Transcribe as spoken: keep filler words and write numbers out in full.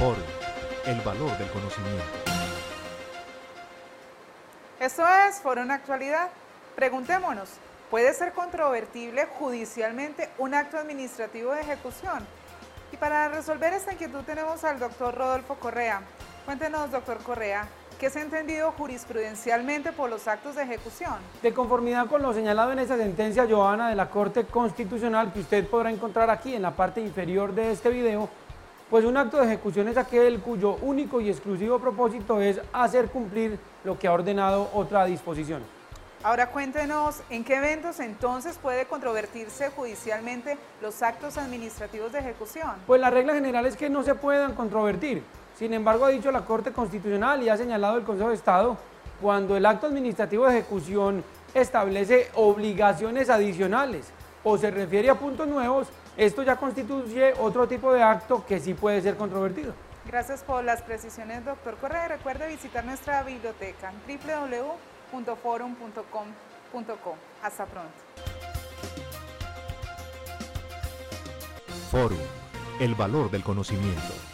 Fórum, el valor del conocimiento. Esto es Fórum Actualidad. Preguntémonos, ¿puede ser controvertible judicialmente un acto administrativo de ejecución? Y para resolver esta inquietud tenemos al doctor Rodolfo Correa. Cuéntenos, doctor Correa, ¿qué se ha entendido jurisprudencialmente por los actos de ejecución? De conformidad con lo señalado en esta sentencia, Johanna, de la Corte Constitucional, que usted podrá encontrar aquí en la parte inferior de este video, pues un acto de ejecución es aquel cuyo único y exclusivo propósito es hacer cumplir lo que ha ordenado otra disposición. Ahora cuéntenos, ¿en qué eventos entonces puede controvertirse judicialmente los actos administrativos de ejecución? Pues la regla general es que no se puedan controvertir. Sin embargo, ha dicho la Corte Constitucional y ha señalado el Consejo de Estado, cuando el acto administrativo de ejecución establece obligaciones adicionales o se refiere a puntos nuevos, esto ya constituye otro tipo de acto que sí puede ser controvertido. Gracias por las precisiones, doctor Correa. Recuerde visitar nuestra biblioteca en w w w punto forum punto com punto co. Hasta pronto. Fórum, el valor del conocimiento.